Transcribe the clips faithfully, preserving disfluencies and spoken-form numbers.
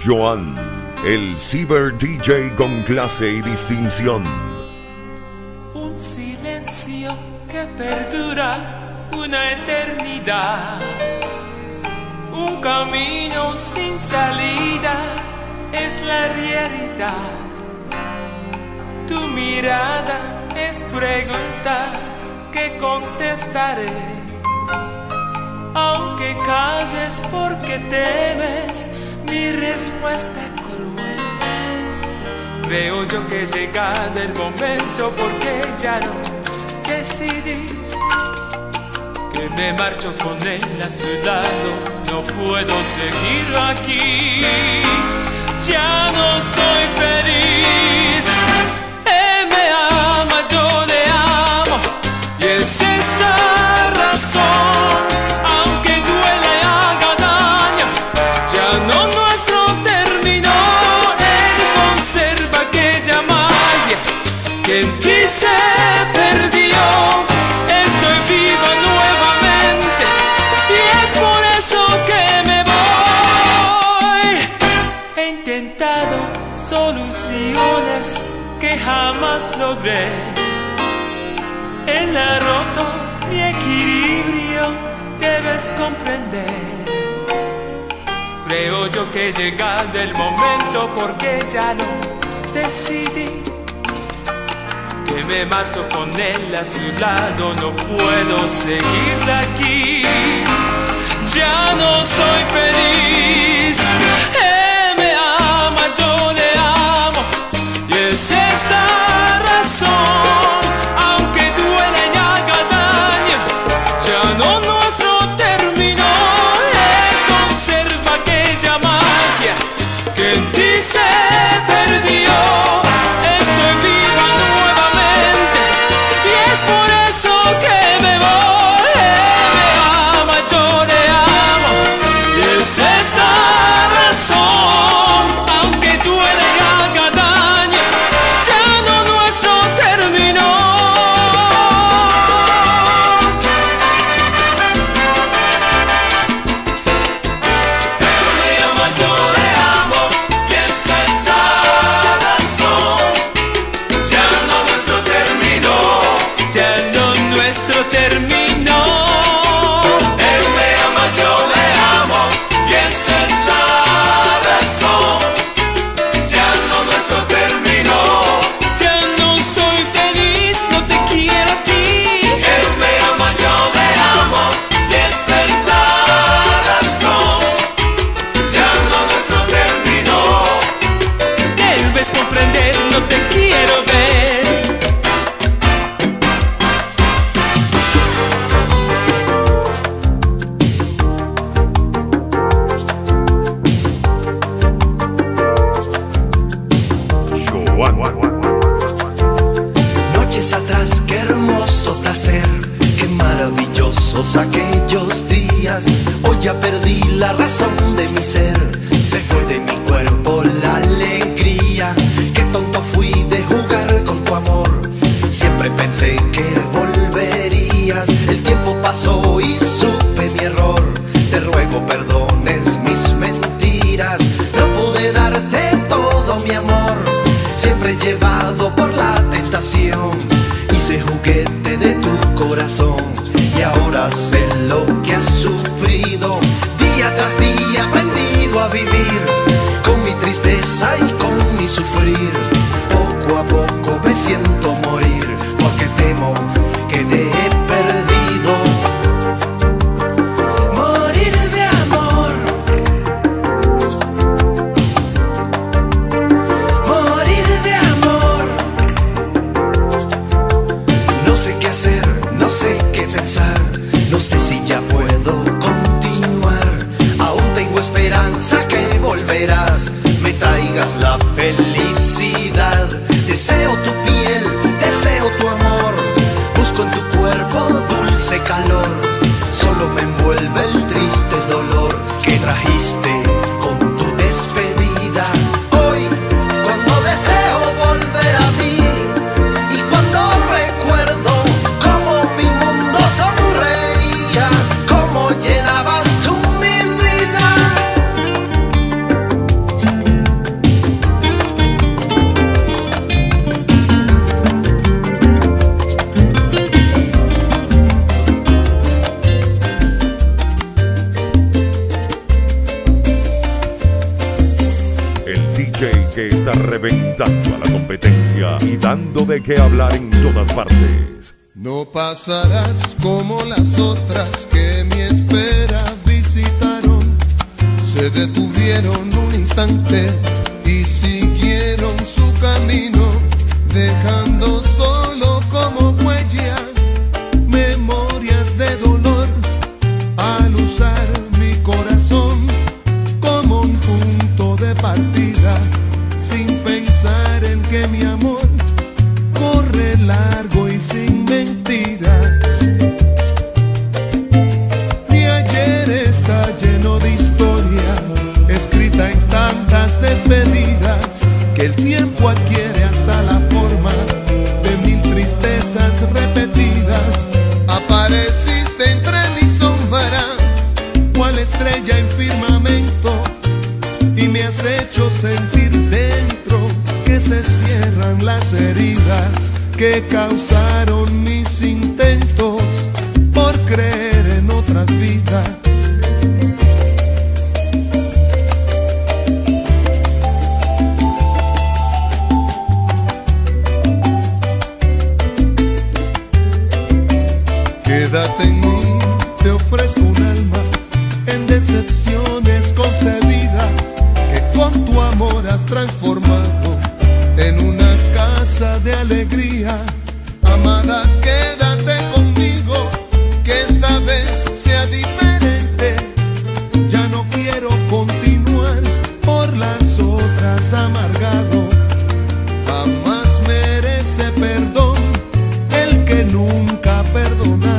Joan, el Cyber D J con clase y distinción. Un silencio que perdura una eternidad, un camino sin salida es la realidad. Tu mirada es pregunta que contestaré, aunque calles porque temes mi respuesta cruel. Creo yo que llega el momento porque ya no decidí que me marcho con él a su lado. No puedo seguir aquí, ya no soy feliz. Él me ama, yo le amo, y es esta razón. Aunque duele y haga daño, ya no nuestro terminó. Él conserva aquella magia que en ti se perdió. Estoy viva nuevamente y es por eso que me voy. He intentado soluciones que jamás logré. Él ha roto mi equilibrio, debes comprender. Creo yo que llega el momento porque ya lo decidí, que me mato con él a su lado. No puedo seguir aquí, ya no soy feliz. Él me ama, yo le amo, y es esta razón. Aunque duele y haga daño, ya no nuestro terminó. Él conserva aquella magia que en ti se perdió. Estoy viva nuevamente y es por eso que me voy. Él me ama, yo le amo, y es esta razón. Aunque duele y haga daño, ya no nuestro terminó. Noches atrás, qué hermoso placer, qué maravillosos aquellos días. Hoy ya perdí la razón de mi ser, se fue de mi cuerpo la alegría. Qué tonto fui de jugar con tu amor, siempre pensé que volverías. El tiempo pasó y supe mi error, te ruego perdones mis mentiras. No pude darte todo mi amor, siempre llevado por la tentación. Hice juguete de tu corazón y ahora sé lo que has sufrido. Día tras día aprendido a vivir con mi tristeza y con mi sufrir. Poco a poco me siento morir porque temo que te he perdido. Morir de amor, morir de amor. No sé qué hacer, no sé qué pensar, no sé si ya puedo continuar. Aún tengo esperanza que volverás. que está reventando a la competencia y dando de qué hablar en todas partes. No pasarás como las otras que mi espera visitaron. Se detuvieron un instante y siguieron su camino, dejando solo como huella memorias de dolor, al usar mi corazón como un punto de partida, sin pensar en que mi amor corre largo y sin mentiras. Mi ayer está lleno de historia, escrita en tantas despedidas, que el tiempo adquiere hasta la forma de mil tristezas repetidas. Apareciste entre mi sombra, cual estrella en firmamento, y me has hecho sentir dentro que se cierran las heridas que causaron mis intentos por creer en otras vidas. Quédate en mí, te ofrezco un alma en decepciones concebida, que con tu amor has transformado en una casa de alegría. Amada, quédate conmigo, que esta vez sea diferente. Ya no quiero continuar por las otras amargado. Jamás merece perdón el que nunca ha perdonado.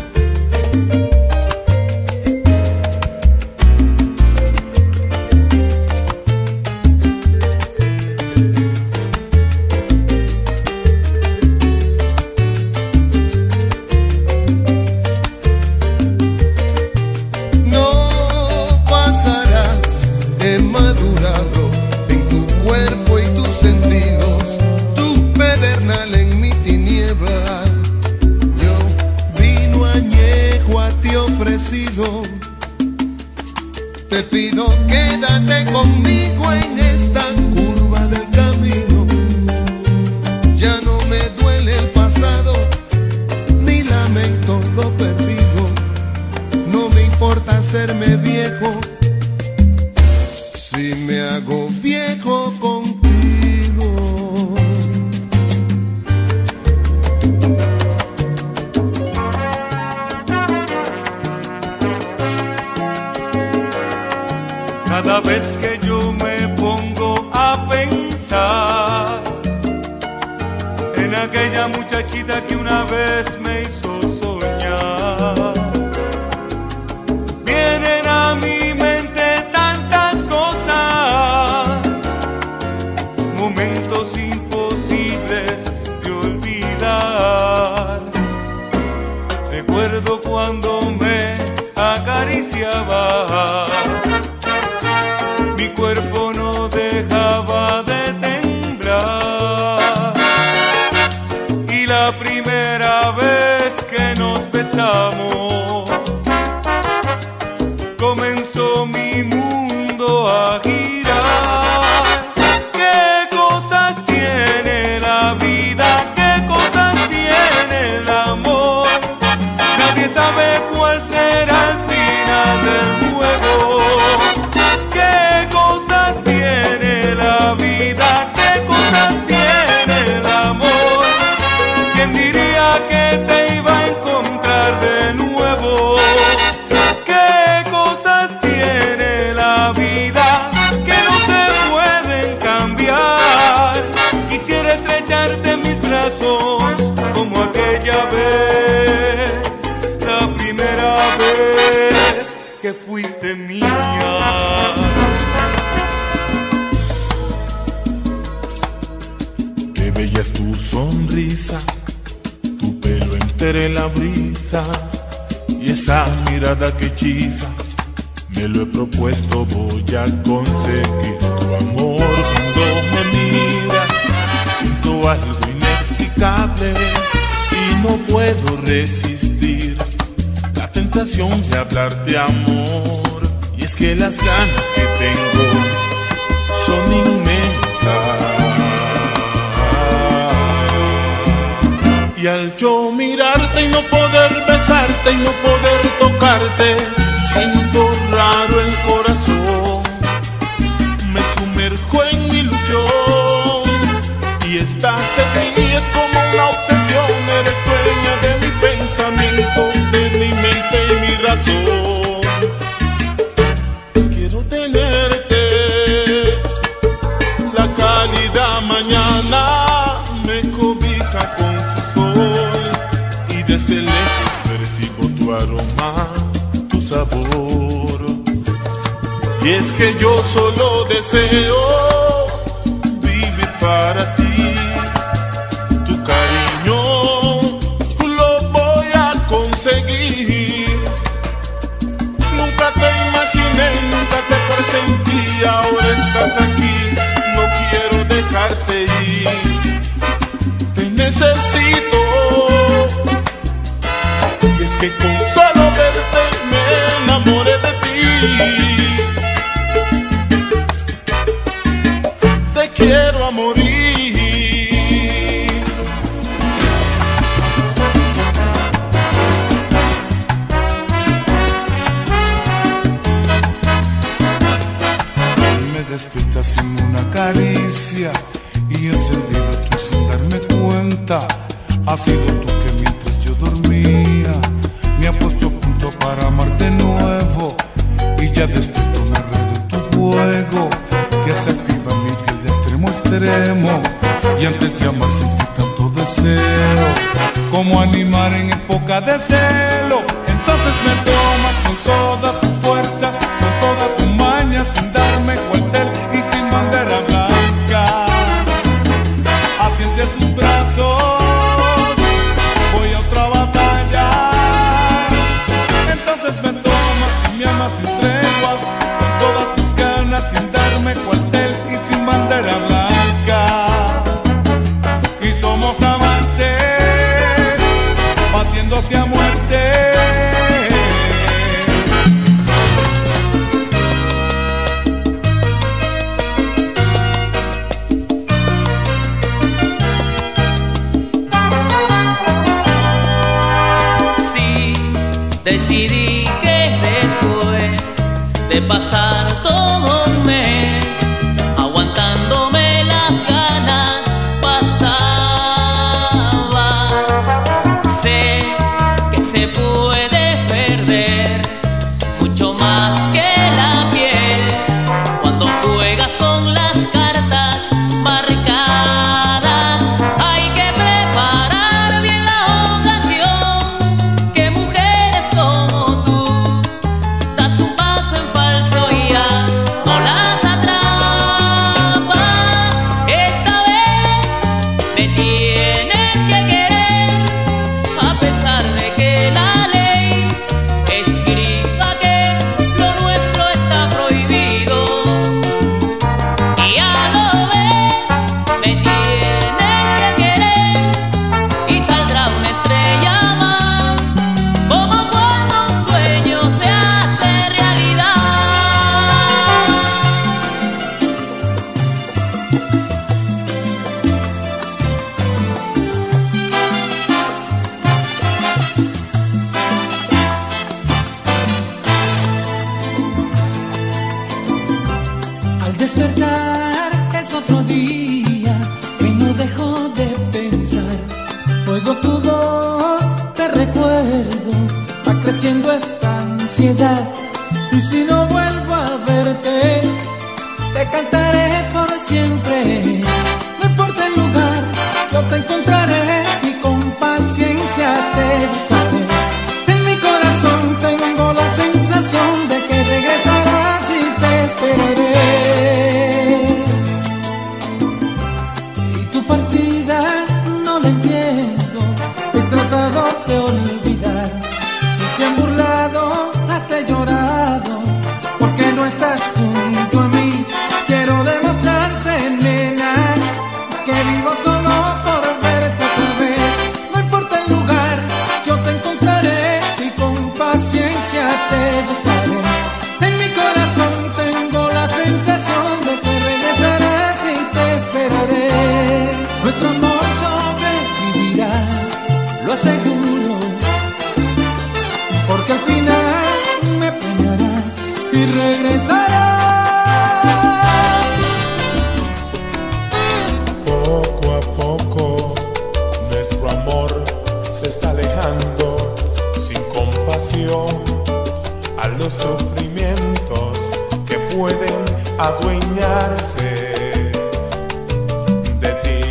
Te pido, quédate conmigo en esta curva del camino. Ya no me duele el pasado, ni lamento lo perdido. No me importa hacerme viejo, si me hago viejo contigo. Cada vez que yo me pongo a pensar en aquella muchachita que una vez me hizo soñar, vienen a mi mente tantas cosas, momentos imposibles de olvidar. Recuerdo cuando me acariciaba, mi cuerpo no dejaba de temblar, y la primera vez que nos besamos comenzó mi mundo a girar. ¿Qué cosas tiene la vida? ¿Qué cosas tiene el amor? Nadie sabe cuál será el final del juego. Tiene la vida, qué cosas tiene el amor. ¿Quién diría que te iba a encontrar de nuevo? Qué cosas tiene la vida que no se pueden cambiar. Quisiera estrecharte en mis brazos como aquella vez, la primera vez que fuiste mía. Bella es tu sonrisa, tu pelo entre la brisa y esa mirada que hechiza. Me lo he propuesto, voy a conseguir tu amor. Cuando me miras, siento algo inexplicable y no puedo resistir la tentación de hablarte amor. Y es que las ganas que tengo son inmensas Y al yo mirarte y no poder besarte y no poder tocarte, siento raro el corazón, me sumerjo en mi ilusión y estás en mí, es como una obsesión, eres dueña de mi pensamiento, de mi mente y mi razón. Quiero tenerte, la cálida mañana me cobija con su sol y desde lejos percibo tu aroma, tu sabor. Y es que yo solo deseo vivir para ti, tu cariño lo voy a conseguir. Nunca te imaginé, nunca te presentí, ahora estás aquí, no quiero dejarte ir. Te necesito, y es que con solo verte me enamoré de ti. Te quiero a morir. Me despiertas sin una caricia y enseguida tú sin darme cuenta. Has sido tú que mientras yo dormía me has puesto a punto para amar de nuevo, y ya despierto me enredo en tu juego que se activa mi piel de extremo a extremo. Y antes de amar sentí tanto deseo como animar en época de celo. Entonces me tomas con toda tu fuerza, con toda tu maña, sin darme cuartel y sin bandera blanca. Así entre tus brazos voy a otra batalla. Entonces me tomas y me amas sin tregua, con todas tus ganas, sin darme cuartel y sin bandera blanca. Y somos amantes, batiendo hacia muerte. Decidí que después de pasar todo un mes aguantándome las ganas bastaba. Sé que se puede perder mucho más que la piel cuando juegas con las cartas marcadas. Hay que preparar bien la ocasión, que mujeres como tú das un paso en falso y ya no las atrapas. Esta vez me tienes que querer, a pesar de que la ley escriba que lo nuestro está prohibido. Y ya lo ves, me tienes que querer y saldrá una estrella más, como cuando un sueño se hace realidad. Al despertar es otro día que no dejo de pensar. Oigo tu voz, te recuerdo, va creciendo esta ansiedad. Y si no vuelvo a verte, te cantaré por siempre. No importa el lugar, yo te encontraré y con paciencia te buscaré. En mi corazón tengo la sensación de que regresarás y te esperaré. Y tu partida no la entiendo, he tratado de olvidar. Y se han burlado, hasta he llorado, porque no estás junto a mí. Quiero demostrarte, si regresarás. Poco a poco nuestro amor se está alejando sin compasión a los sufrimientos que pueden adueñarse de ti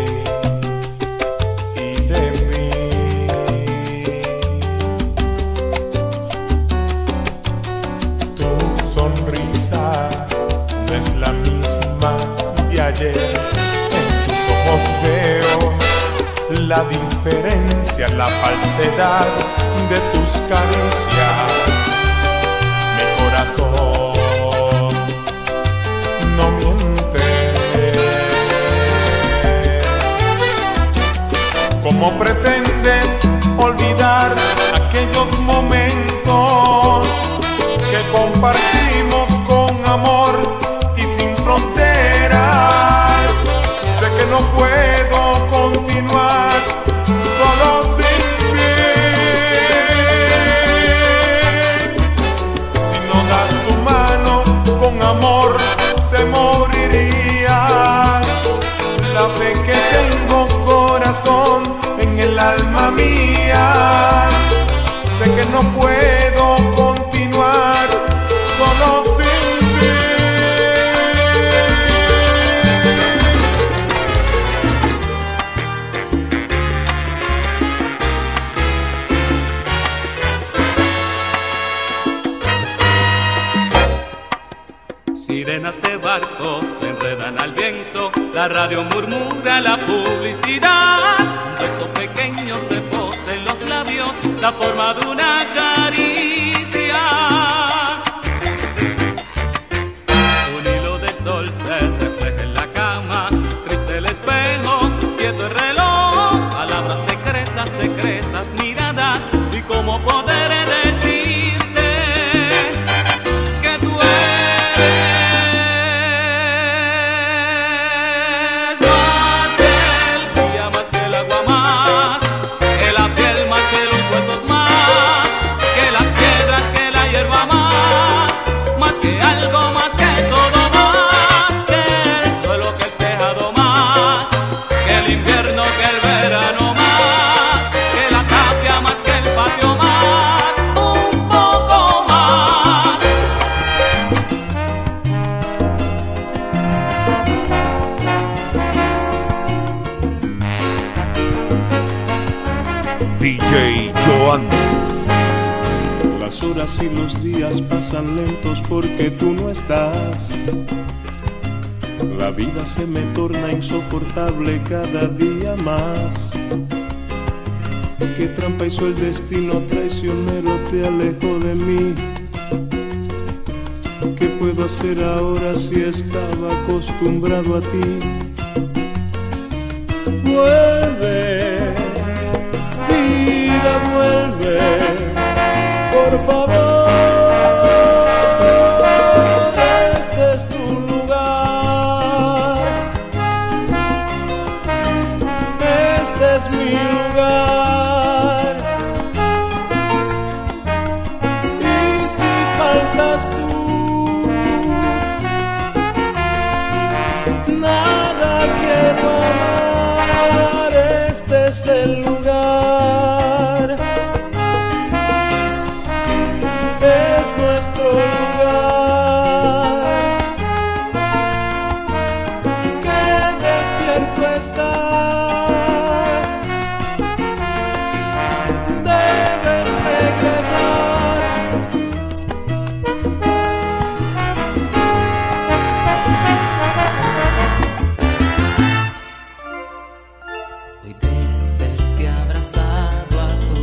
y de mí. Tu sonrisa no es la misma de ayer. En tus ojos veo la diferencia, la falsedad de tus caricias. Mi corazón no miente. ¿Cómo pretendes olvidar aquellos momentos que compartimos con amor y sin fronteras? Sé que no puedo continuar solo sin ti. Si no das tu mano con amor se moriría. La fe que tengo, corazón, en el alma mía. Sé que no puedo continuar solo sin ti. Sirenas de barcos se enredan al viento, la radio murmura la publicidad. Un beso pequeño se posa en los labios, la forma de una caricia. Un hilo de sol se refleja en la cama, triste el espejo, quieto el reloj. Palabras secretas, secretas miradas, y cómo poder decirte que tú eres D J Joan. Las horas y los días pasan lentos porque tú no estás. La vida se me torna insoportable cada día más. Qué trampa hizo el destino traicionero, te alejo de mí. ¿Qué puedo hacer ahora si estaba acostumbrado a ti? Vuelve, vida, vuelve, por favor. Este es tu lugar, este es mi lugar. Y si faltas tú, nada quiero amar. Este es el lugar, es nuestro lugar. Qué desierto está, debes regresar. Hoy te desperté abrazado a tu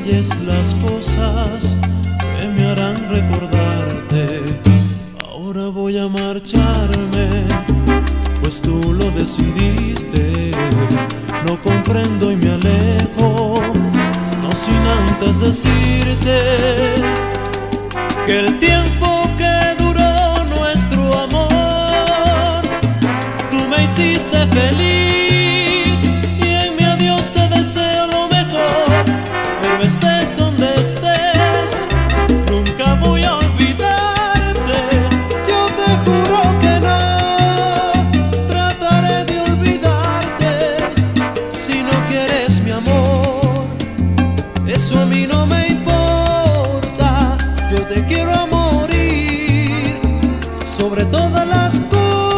calles las cosas que me harán recordarte. Ahora voy a marcharme, pues tú lo decidiste. No comprendo y me alejo, no sin antes decirte que el tiempo que duró nuestro amor, tú me hiciste feliz y en mi adiós te deseo lo mejor. Pero estés donde estés, nunca voy a olvidarte. Yo te juro que no trataré de olvidarte. Si no quieres mi amor, eso a mí no me importa. Yo te quiero a morir sobre todas las cosas.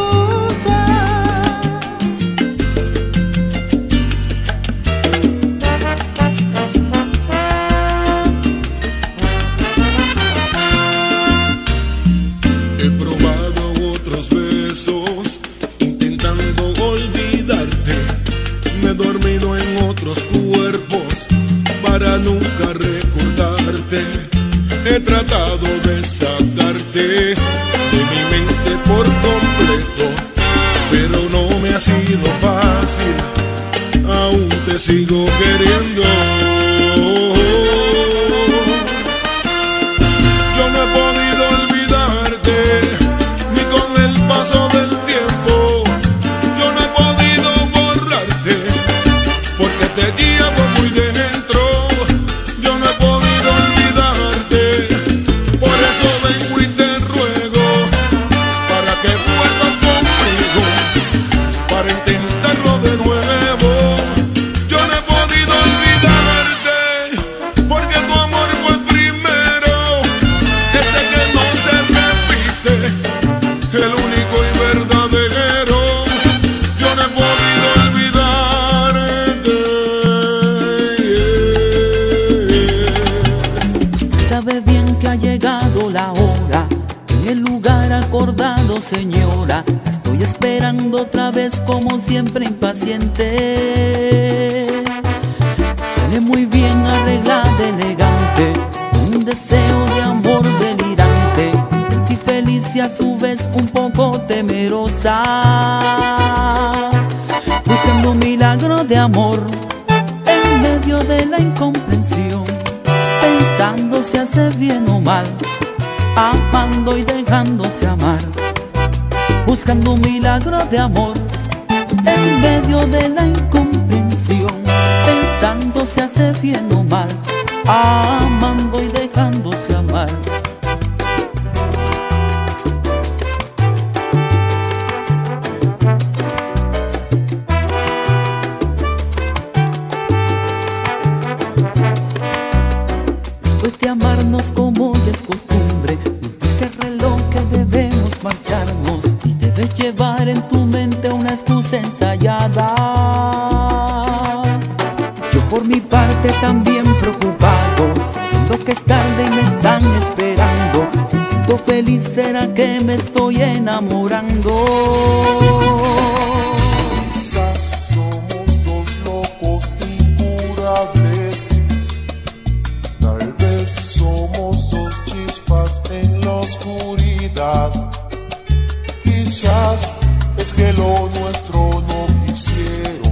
He probado otros besos intentando olvidarte. Me he dormido en otros cuerpos para nunca recordarte. He tratado de sacarte de mi mente por completo, pero no me ha sido fácil. Aún te sigo queriendo. Yo no he podido olvidarte, ni con el paso del tiempo. Yo no he podido borrarte, porque te llevo muy dentro. Yo no he podido olvidarte, por eso vengo y te ruego, para que vuelvas conmigo, para intentarlo de nuevo. Yo no he podido olvidarte, porque tu amor fue el primero, ese que no se repite, el único y verdadero. Yo no he podido olvidarte. Usted sabe bien que ha llegado la hora, en el lugar acordado, señora. La estoy esperando otra vez como siempre impaciente. Sale muy bien arreglada, elegante, un deseo de amor delirante, y feliz y a su vez un poco temerosa, buscando un milagro de amor en medio de la incomprensión, pensando si hace bien o mal, amando y dejándose amar, buscando un milagro de amor en medio de la incomprensión, pensando si hace bien o mal, amando y dejándose amar. Después de amarnos como ya es costumbre, nos dice el reloj que debemos marcharnos, y debes llevar en tu mente una excusa ensayada. Yo por mi parte también preocupado, sabiendo que es tarde y me están esperando. Me siento feliz, ¿será que me estoy enamorando? Quizás somos dos locos incurables, tal vez somos dos chispas en la oscuridad. Quizás es que lo nuestro no quisieron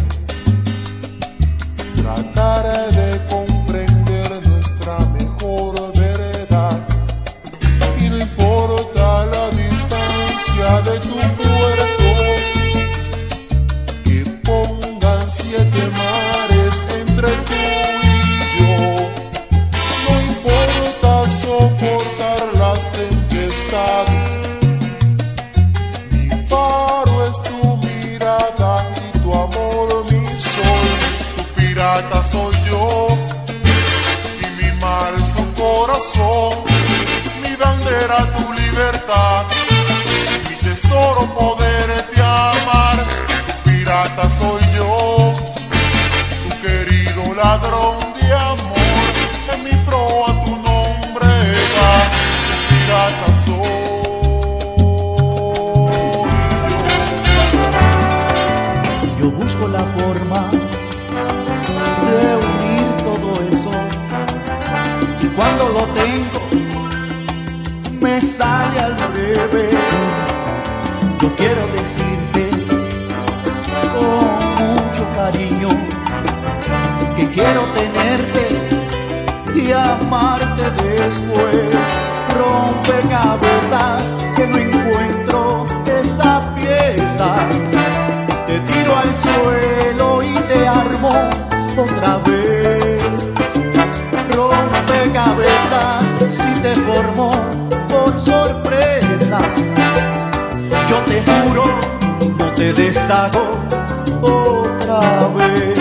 tratar de comprender nuestra mejor verdad. Y no importa la distancia de tu puerto, que pongan siete mares entre tú y yo. No importa soportar las tempestades, mi faro es tu mirada y tu amor mi sol. Tu pirata soy yo y mi mar es tu corazón, mi bandera tu libertad, mi tesoro poderte amar. Tu pirata soy yo, tu querido ladrón de amor, en mi proa tu nombre va. Tu pirata soy. Yo busco la forma de unir todo eso lo tengo, me sale al revés. Yo quiero decirte con mucho cariño que quiero tenerte y amarte después. Rompecabezas que no encuentro esa pieza, te tiro al suelo y te armo otra vez. Rompecabezas si te formo por sorpresa, yo te juro no te deshago otra vez.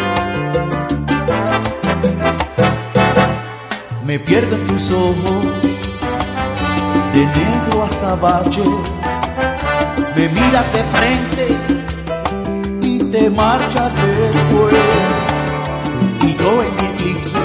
Me pierdo en tus ojos, de negro azabache, me miras de frente y te marchas después. Y yo en mi eclipse,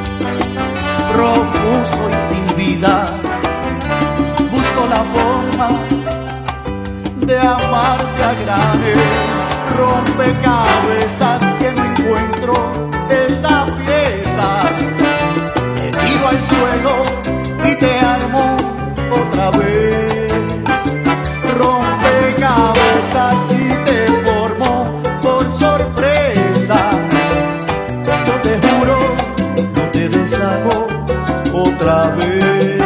profuso y sin vida, busco la forma de amarte a granel. Rompecabezas que no encuentro esa pieza, te tiro al suelo y te armo otra vez. Rompecabezas y te formo por sorpresa, yo te juro no te deshago otra vez.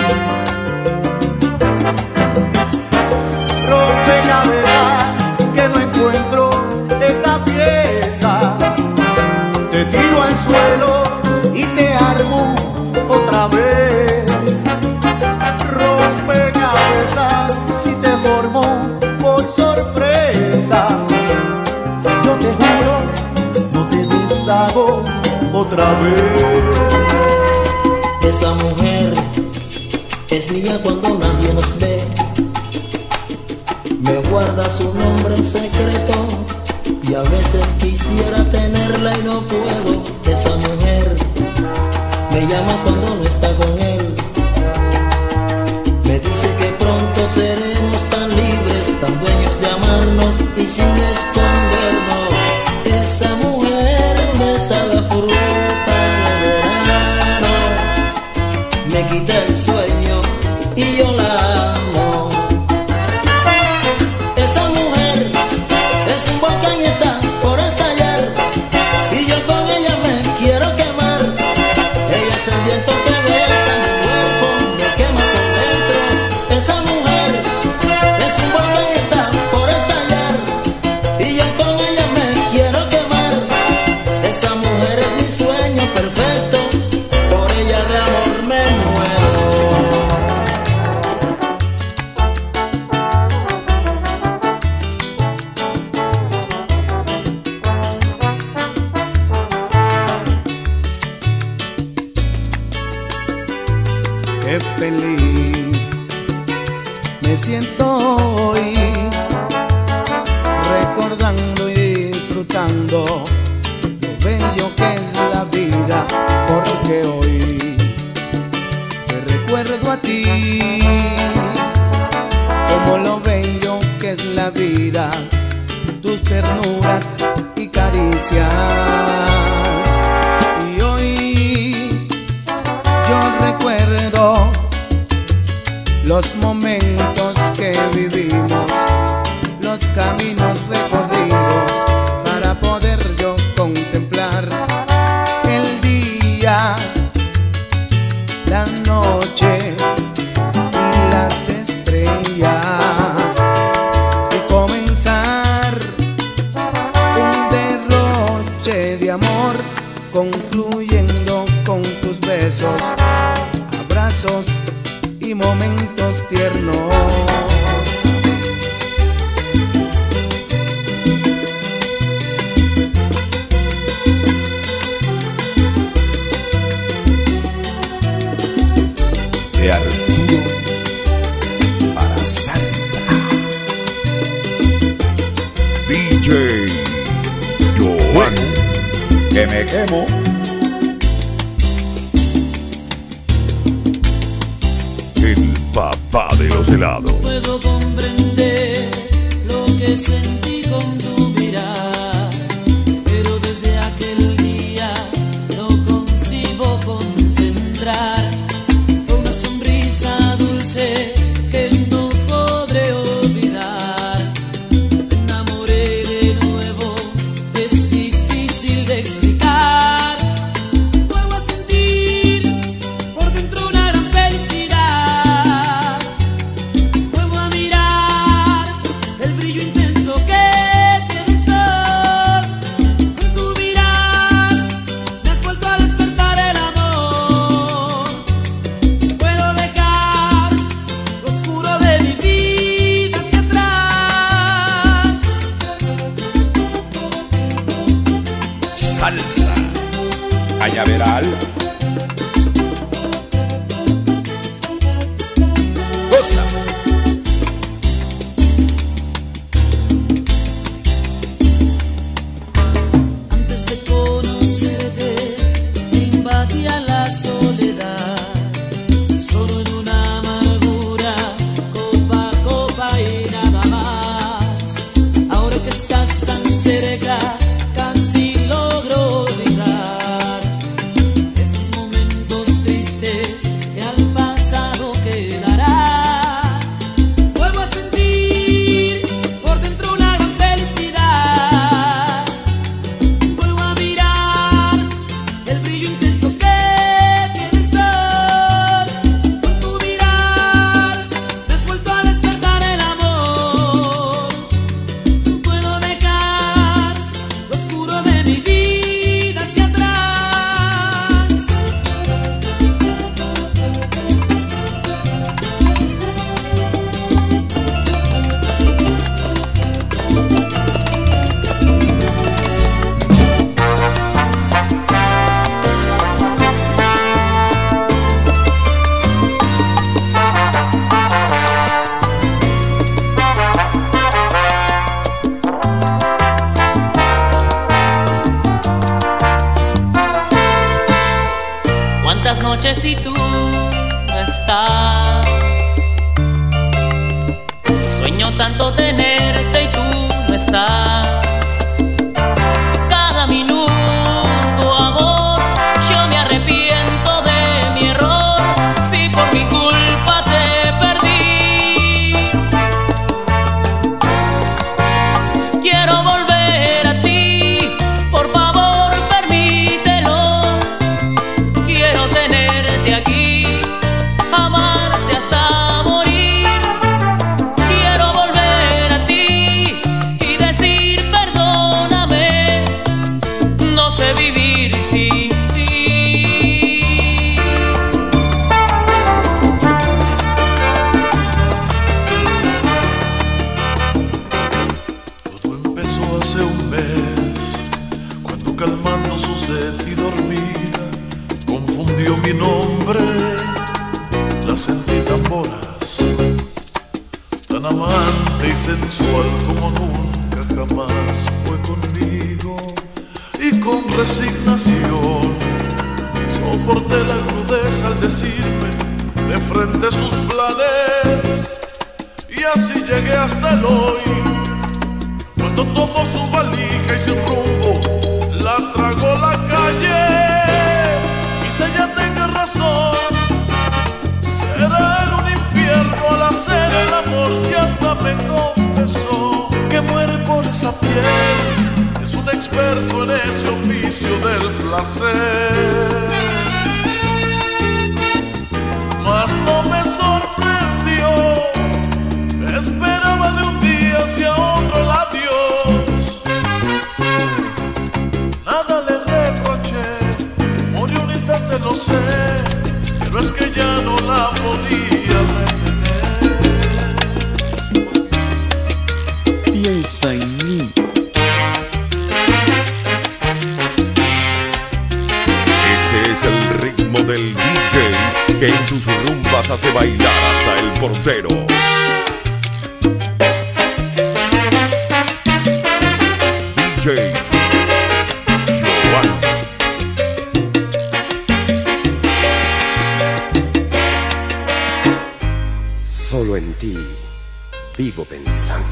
Rompecabezas que no encuentro esa pieza, te tiro al suelo y te armo otra vez. Rompecabezas si te formo por sorpresa, yo te juro no te deshago otra vez. Esa mujer es mía cuando nadie nos ve, me guarda su nombre en secreto y a veces quisiera tenerla y no puedo. Esa mujer me llama cuando no está con él, me dice que pronto seremos tan libres, tan dueños de amarnos y sin escondernos. Esa mujer me sabe a fruta de verano, me quita el sueño y yo la amo. Esa mujer es un volcán y está por estallar, y yo con ella me quiero quemar. Ella es el viento que besa mi cuerpo, me quema por dentro. Esa mujer es un volcán y está por estallar, y yo con ella me quiero quemar. Esa mujer es mi sueño perfecto, por ella de amor me muero. Qué feliz me siento hoy, recordando y disfrutando lo bello que es la vida, porque hoy te recuerdo a ti, como lo bello que es la vida, tus ternuras y caricias. Y hoy yo recuerdo los momentos que vivimos, los caminos recorridos, para poder yo contemplar el día, la noche y las estrellas, y comenzar un derroche de amor, concluyendo con tus besos, abrazos y momentos tiernos. De Arturo para Santa. D J Joan, que me quemo. El papá de los helados. Puedo comprender lo que sentí con tu mirada, pero desde aquel día no consigo concentrar ¿Dónde si tú no estás? Sueño tanto tenerte y tú no estás. Cada minuto, amor, yo me arrepiento de mi error. Si por mi culpa te perdí, quiero volver a ti, por favor permítelo. Quiero tenerte aquí, amarte hasta morir. Quiero volver a ti y decir perdóname. No sé vivir sin ti. Todo empezó hace un mes, cuando calmando su sed y dormía, confundió mi nombre. La sentí tan voraz, tan amante y sensual como nunca jamás fue conmigo. Y con resignación soporté la crudeza al decirme de frente sus planes. Y así llegué hasta el hoy, cuando tomó su valija y sin rumbo la tragó la calle. Quizá ella tenga razón, será él un infierno al hacer el amor, si hasta me confesó que muere por esa piel. Es un experto en ese oficio del placer. Mas no me sorprendió, esperaba de un día hacia otro el adiós. Nada le reproché, murió un instante, lo sé, pero es que ya no la podía retener. Piensa en mí. Este es el ritmo del D J que en tus rumbas hace bailar hasta el portero. D J Joan. Solo en ti vivo pensando.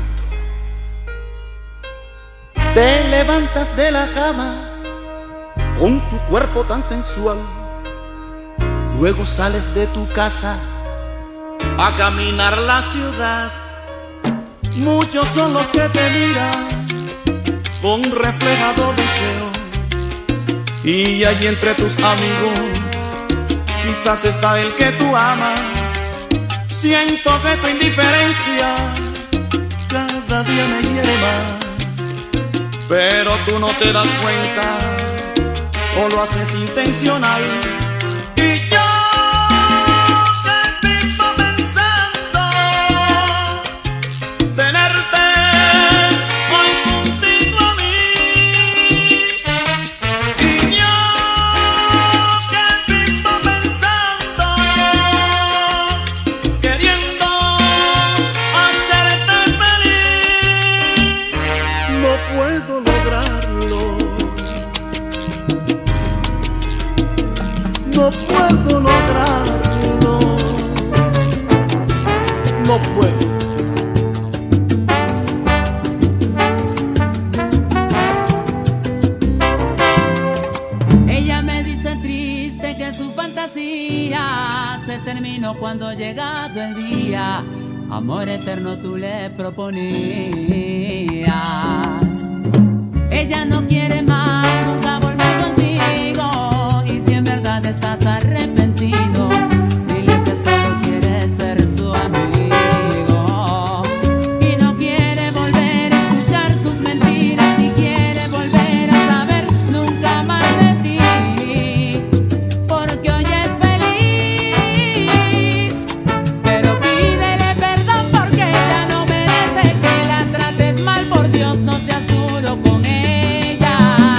Te levantas de la cama con tu cuerpo tan sensual, luego sales de tu casa a caminar la ciudad. Muchos son los que te miran con reflejado deseo, y allí entre tus amigos quizás está el que tú amas. Siento que tu indiferencia cada día me hiere más, pero tú no te das cuenta o lo haces intencional. Y yo te vivo pensando tenerte hoy contigo a mí. Y yo te vivo pensando queriendo hacerte feliz. No puedo lograrlo, no puedo lograrlo, no puedo. Ella me dice triste que su fantasía se terminó cuando llegado el día. Amor eterno tú le proponías. Ella no quiere más nunca volver contigo, y si en verdad estás arrepentido, dile que solo quieres ser su amigo. Y no quiere volver a escuchar tus mentiras, ni quiere volver a saber nunca más de ti, porque hoy es feliz. Pero pídele perdón porque ella no merece que la trates mal. Por Dios, no seas duro con ella.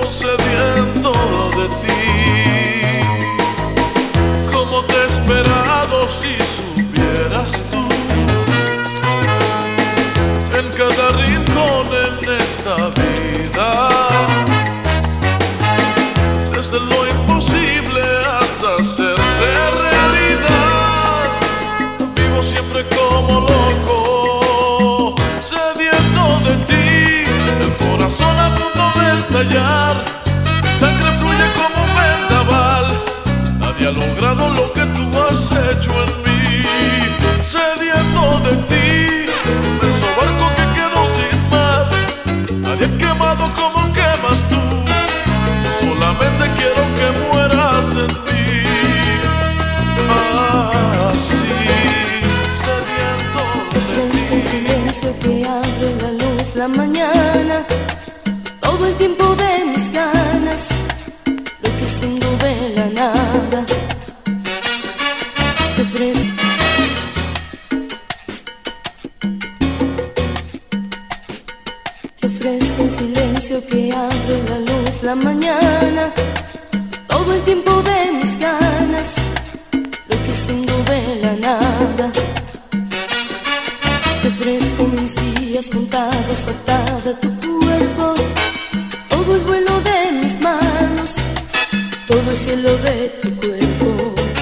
sediento de ti. Como te he esperado si supieras tú. En cada rincón en esta vida, desde lo imposible hasta hacerte realidad. Vivo siempre como loco, sediento de ti. El corazón a punto de estallar, mi sangre fluye como un vendaval. Nadie ha logrado lo que tú has hecho en mí. Sediento de ti, inmenso barco que quedó sin mar. Nadie ha quemado como quemas tú. Yo solamente quiero que mueras en mí. Así, sediento de ti. El silencio que abre la luz la mañana, todo el tiempo de mis ganas, lo que sin nube la nada. Te ofrezco, te ofrezco el silencio que abre la luz la mañana, todo el tiempo de mis ganas, lo que sin nube la nada. Te ofrezco mis días contados atada a tu cuerpo, todo el vuelo de mis manos, todo el cielo de tu cuerpo.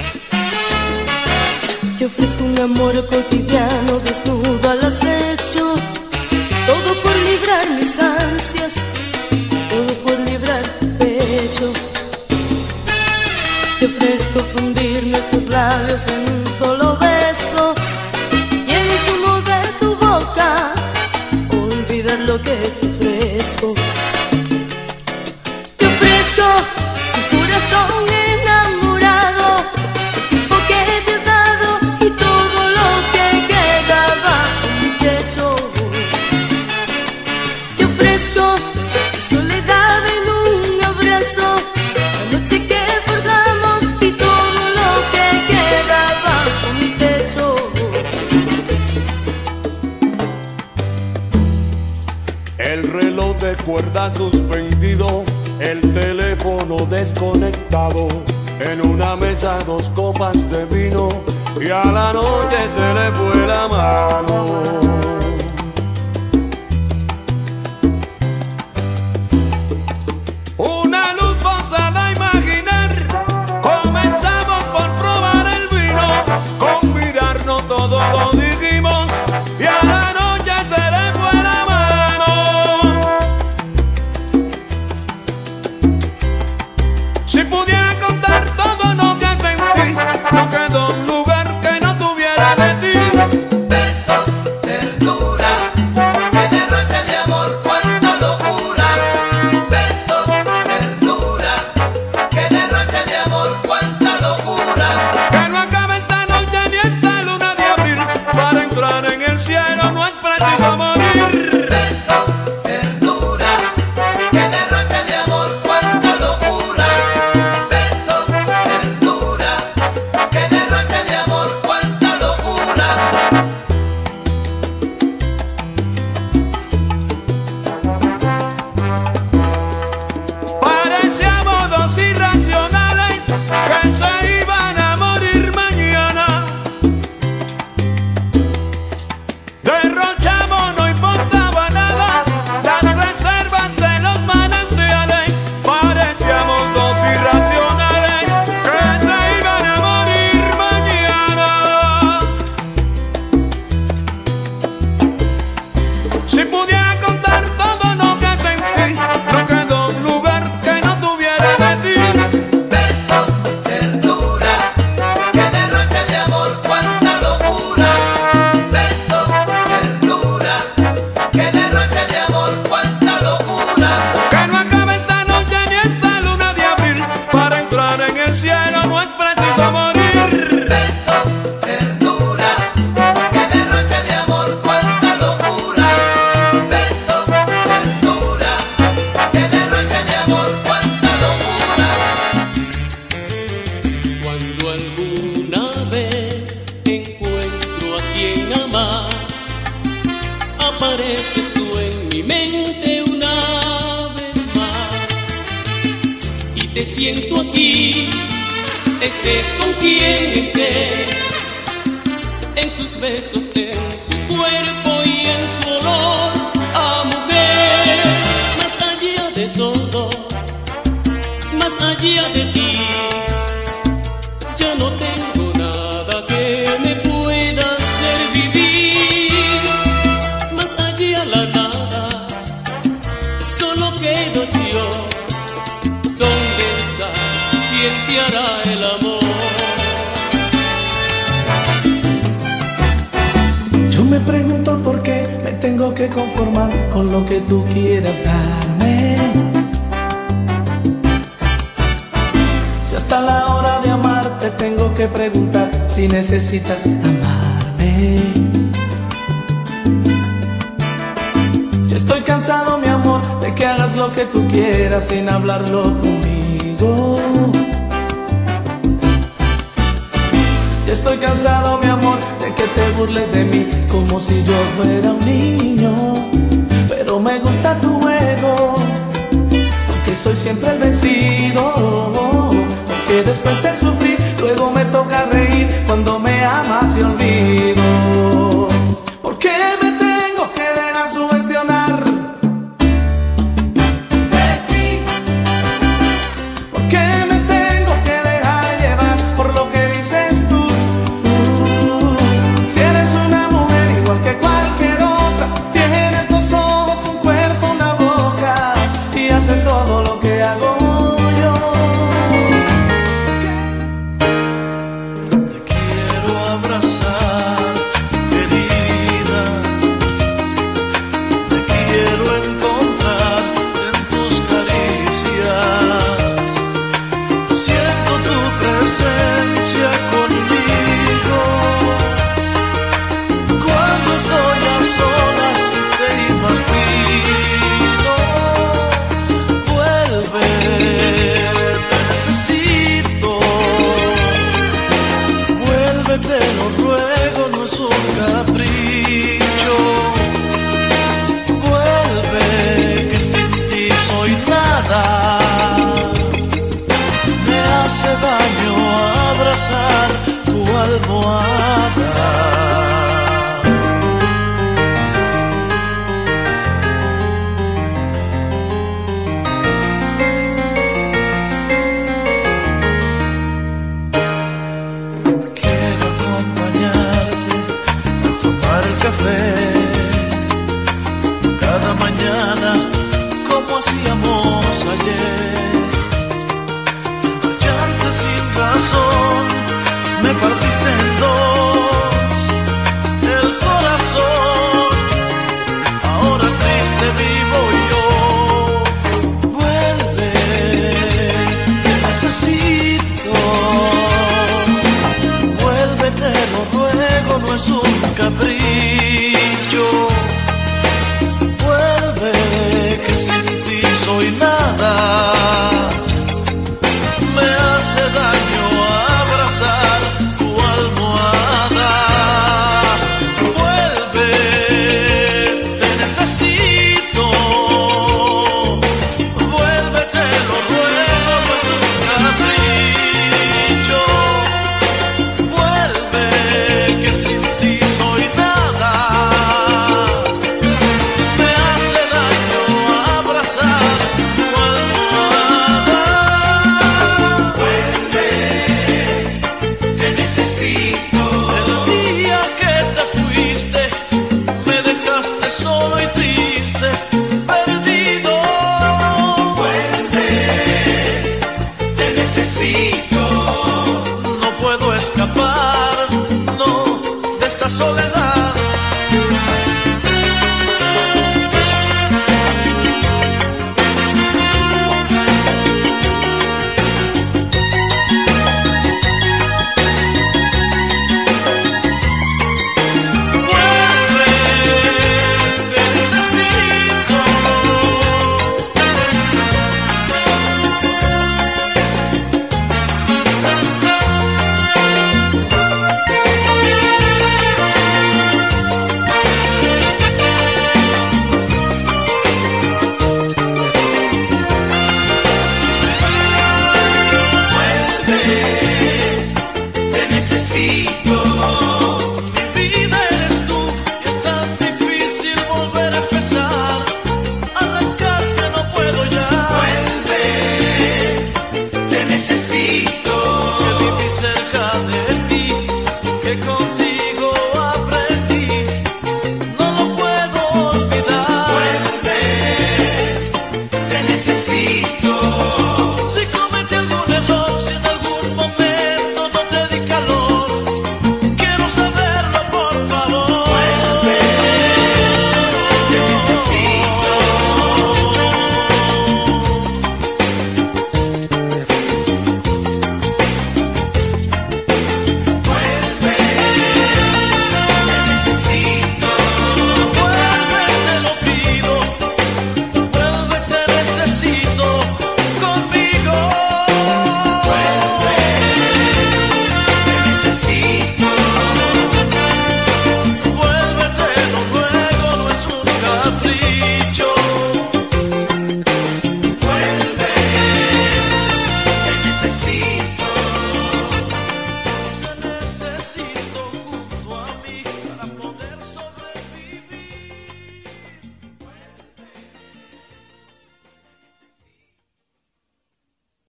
Te ofrezco un amor cotidiano, desnudo al acecho, todo por librar mis ansias, todo por librar tu pecho. Te ofrezco fundir nuestros labios en un solo beso, y en el zumo de tu boca olvidar lo que te ofrezco. Te ofrezco tu corazón enamorado, el tiempo que te has dado y todo lo que queda bajo mi techo. Te ofrezco tu soledad en un abrazo, la noche que forjamos y todo lo que queda bajo mi techo. El reloj de cuerda suspendido, el teléfono desconectado, en una mesa dos copas de vino y a la noche se le fue la mano. Una luz forzada a imaginar, comenzamos por probar el vino, con mirarnos todos lo dijimos y a la noche se le fue la mano. Si pudiera contar todo lo que sentí, no quedó un lugar que no tuviera de ti. Besos, ternura, que derroche de amor, cuánta locura. Besos, ternura, que derroche de amor, cuánta locura. Que no acabe esta noche ni esta luna de abril, para entrar en el cielo no es preciso morir. Besos, ternura, que derroche de amor, cuánta locura. Besos, ternura, que derroche de amor, cuánta locura. Parecíamos dos irracionales que se iban a morir mañana. Derrochamos, no importaba nada, las reservas de los manantiales. Parecíamos dos irracionales que se iban a morir mañana. Si pudiera contar todo lo que sentí, no quedó un lugar que no tuviera de ti. Besos, ternura, que derroche de amor, cuánta locura. Besos, ternura, que derroche de amor, cuánta locura. Que no acabe esta noche ni esta luna de abril, para entrar en el cielo no es preciso morir. Besos, ternura, que derroche de amor, cuánta locura. Besos, ternura, que derroche de amor, cuánta locura. Cuando alguna vez encuentro a quien amar, apareces tú en mi mente una vez más. te siento aquí, estés con quien estés, en sus besos, en su cuerpo y en su olor a mujer. Más allá de todo, más allá de ti, ya no tengo nada que me pueda hacer vivir. Más allá la nada, solo quedo yo. ¿Dónde estás? ¿Quién te hará el amor? Yo me pregunto por qué me tengo que conformar con lo que tú quieras darme. Si hasta la hora de amar te tengo que preguntar si necesitas amarme. Yo estoy cansado, mi amor, de que hagas lo que tú quieras sin hablarlo conmigo. Yo estoy cansado, mi amor, de que te burles de mí como si yo fuera un niño. Pero me gusta tu juego, porque soy siempre el vencido. Porque después de sufrir, luego me toca reír cuando me amas y olvido. ¿Por qué me tengo que dejar sugestionar de ti? ¿Por qué me tengo que dejar llevar por lo que dices tú? Uh, si eres una mujer igual que cualquier otra, tienes dos ojos, un cuerpo, una boca, y haces todo lo que hago. Cada mañana, como hacíamos ayer, emborracharte sin razón, me partiste en dos el corazón. Ahora triste vivo yo. Vuelve, te necesito. Vuelve, te lo ruego, no es un capricho. Vuelve, que sin ti soy nada.